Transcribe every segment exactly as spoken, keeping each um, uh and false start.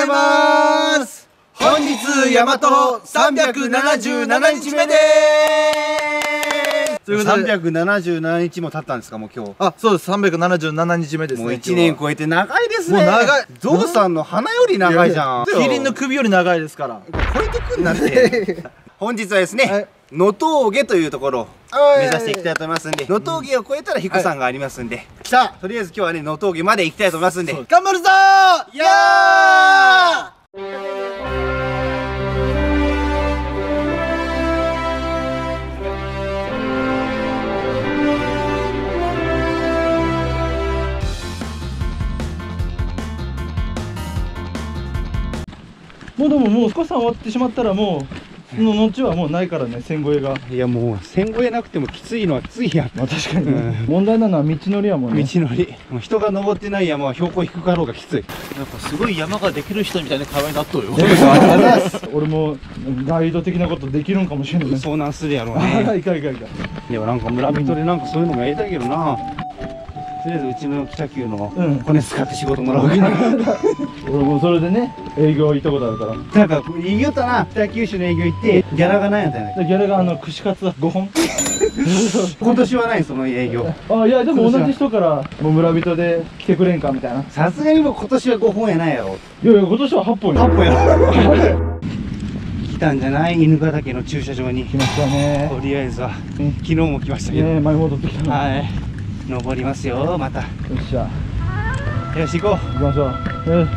います。本日大和さんびゃくななじゅうななにちめでーす。ということでさんびゃくななじゅうななにちも経ったんですか、もう今日。あ、そうです。さんびゃくななじゅうななにちめですね。もういちねん超えて長いですね。もう長い。ゾウさんの鼻より長いじゃん。キリンの首より長いですから。超えてくんなって。本日はですね、能峠というところを目指していきたいと思いますんで、能峠を越えたら彦山がありますんで、さあとりあえず今日はね能峠まで行きたいと思いますんで、頑張るぞー。いやー。もうでももう彦山終わってしまったらもうの後はもうないからね、線越えが。いやもう線越えなくてもきついのはきついやん。まあ確かにね、うん、問題なのは道のりやもんね。道のりもう人が登ってない山は標高低かろうがきつい。やっぱすごい山ができる人みたいな会話になっとるよ。俺もガイド的なことできるんかもしれない。遭難するやろうね。いかいかいか。でもなんか村人でなんかそういうのもやりたいけどな。とりあえずうちの北九の骨使って仕事もらおうかな。俺もそれでね営業行ったことあるから。なんか言いよったな、北九州の営業行ってギャラがないやったよね。ギャラがあの串カツごほん。今年はないその営業。あ、いやでも同じ人からもう村人で来てくれんかみたいな。さすがにもう今年はごほんやないやろ。いやいや今年ははっぽんや。はっぽんやろ。来たんじゃない、犬ヶ岳の駐車場に。来ましたね。とりあえずは昨日も来ましたけど。ね、前戻ってきたの。はい。登りますよ、また。よっしゃ。よし、行こう。行きましょう。よし。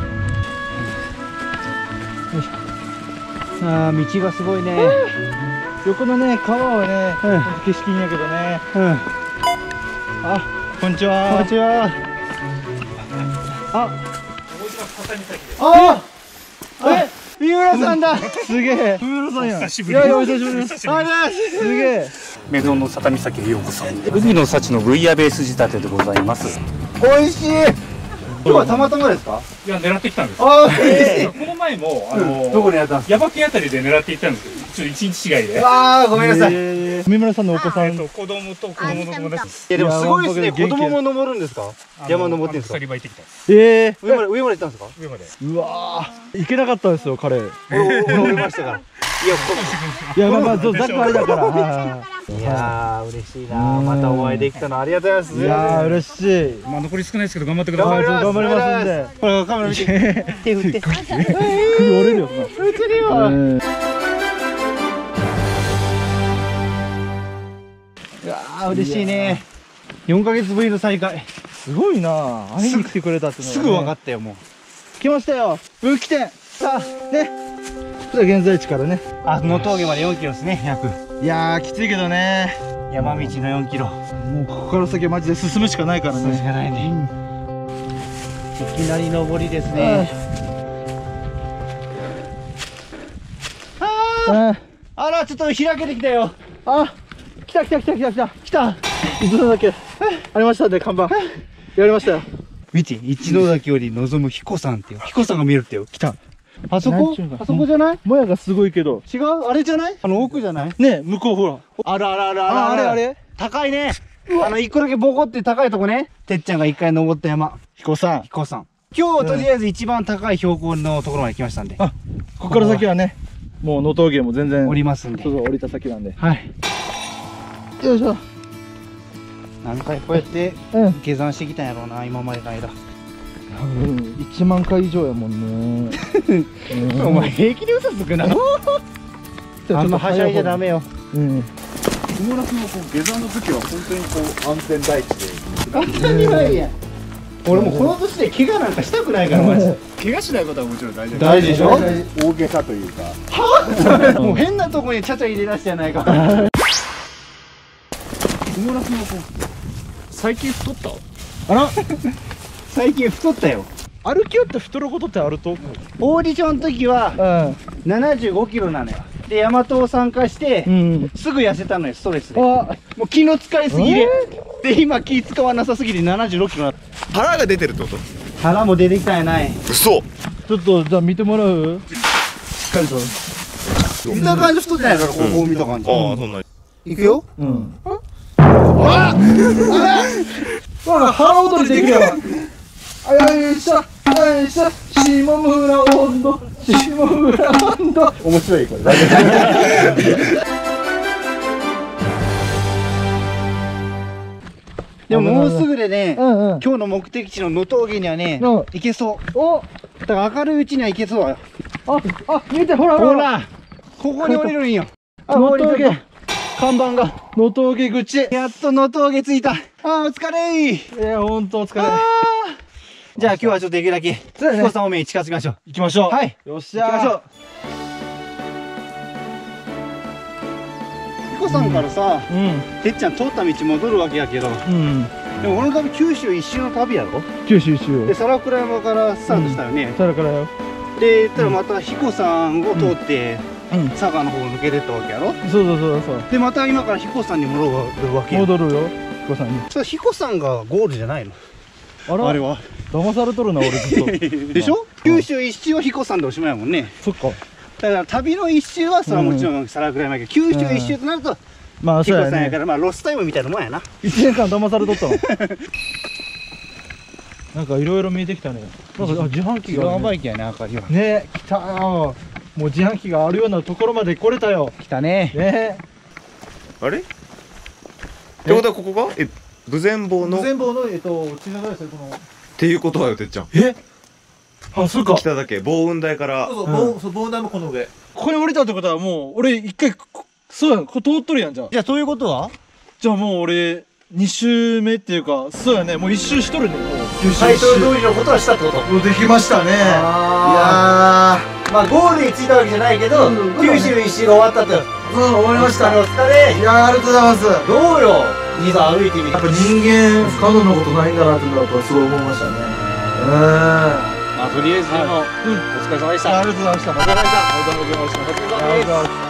ああ、道がすごいね。横のね、川はね、景色いいんやけどね。うん。あ、こんにちは。こんにちは。あ。あ。え、三浦さんだ。すげえ。三浦さんや。久しぶり。いやいや、お久しぶりです。すげえ。メゾンの佐多岬へようこそ。海の幸のブイヤベース仕立てでございます。美味しい。今日はたまたまですか？いや、狙ってきたんです。ああ、嬉しい。この前もあのどこにやったんですか？耶馬渓あたりで狙っていったんですけど、ちょっと一日違いで。わあ、ごめんなさい。三村さんのお子さんと子供と子供の友達です。いやでもすごいですね。子供も登るんですか？山登ってんですか？鎖場行ってきた。ええ。上まで上まで行ったんですか？上まで。うわあ、行けなかったですよ彼。登りましたから。いや、いや、まあまあ、そう、ざっくあれだから。いやー、嬉しいな。またお会いできたの、ありがとうございます。いやー、嬉しい。まあ、残り少ないですけど、頑張ってください。頑張りますんで。ほら、カメラ見て。手振って。首折れるよ。折れてるよ。いやー、嬉しいね。よんかげつぶりの再会。すごいな。会いに来てくれたっての。すぐ分かったよ、もう。来ましたよ。分岐点。さあ、ね。現在地からね、あ、能峠までよんキロですね、約。いやー、きついけどね。山道のよんキロ。もうここから先はマジで進むしかないからね。進むしかないね。うん、いきなり登りですね。ああ、あら、ちょっと開けてきたよ。あ、来た来た来た来た来た来た。一ノ岳ありましたね、看板。やりましたよ。見て、一ノ岳より望む彦山ってよ。彦山が見えるってよ。来た。あそこあそこじゃない？もやがすごいけど。違う？あれじゃない？あの奥じゃない？ね、向こうほら。あらあらあらあれあれ高いね。あの、一個だけボコって高いとこね。てっちゃんが一回登った山。彦山。彦山。今日とりあえず一番高い標高のところまで来ましたんで。あ、ここから先はね、もう能峠も全然降りますんで。そうそう、降りた先なんで。はい。よいしょ。何回こうやって下山してきたんやろうな、今までの間。いちまんかい以上やもんね。お前平気で嘘つくな。あんまはしゃいじゃダメよ。うん。小村君はこう下山の時は本当にこう安全第一で。当たり前や。俺もうこの年で怪我なんかしたくないからマジで。怪我しないことはもちろん大事。大事でしょ。大げさというか。はあ。もう変なとこにちゃちゃ入れ出してやないか。小村君はこう最近太った？あら。最近太ったよ。歩きよって太ることってあると？オーディションの時はななじゅうごキロなのよ。で大和を参加して、うん、すぐ痩せたのよ、ストレスで。もう気の使いすぎで、えー、で今気使わなさすぎてななじゅうろっキロな。腹が出てるってこと？腹も出てきたんやない。嘘。ちょっとじゃあ見てもらう？しっかりと見た感じ太ってないから、こう見た感じ。ああ、そんな。いくよ。うん。ああ、あら、腹踊りできるよ。あよいしょ、よいしょ、し下村温度、下村温度。面白いこれ。でももうすぐでね、うんうん、今日の目的地の能峠にはね、うん、行けそう。お、だから明るいうちには行けそうだよ。あ、あ、見てほらほら。ここに降りるんよ。能峠。看板が能峠口。やっと能峠着いた。あー、お疲れー。いや、ほんとお疲れ。じゃあ今日はちょっとできるだけ彦さん方面に近づきましょう。行きましょう。はい。よっしゃー。行きましょう。彦さんからさ、てっちゃん通った道戻るわけやけど、でも俺の旅九州一周の旅やろ。九州一周。で皿倉山からスタートしたよね。皿倉山。で言ったらまた彦さんを通って佐賀の方を抜けてったわけやろ。そうそうそうそう。でまた今から彦さんに戻るわけや。戻るよ彦さんに。それ彦さんがゴールじゃないの？あら、あれは騙されとるな俺ずっと。でしょ？九州一周は彦さんでおしまいやもんね。そっか。だから旅の一周はそれはもちろん皿倉山やけど、九州一周となるとまあ彦さんやから、まあロスタイムみたいなもんやな。いちねんかん騙されとったの。なんかいろいろ見えてきたね。なんか自販機がやばいきやね、明かりは。ね、来たよ。もう自販機があるようなところまで来れたよ。来たね。ね。あれ？ってことはここがえ豊前坊の。豊前坊のえっと地名ですよこの。っていうことはよてっちゃん。え？あ、そうか。北だけ防雲台から。そうそう、防雲台もこの上。ここに降りたってことはもう俺一回そうやん、ここ通っとるやんじゃあ。じゃあということは？じゃあもう俺に周目っていうかそうやね、もう一周しとるね。もうタイトル通りのことはしたってこと。できましたね。いやー、まあゴールに着いたわけじゃないけど九州一周が終わったと。うん、終わりました。お疲れ。いやー、ありがとうございます。どうよ兄さん歩いてみて。やっぱ人間不可能なことないんだなってのはすごい思いましたね。うん、まあとりあえずでも、うん、お疲れ様でした。ありがとうございました。お疲れ様でした。お疲れ様でした。お疲れ様です。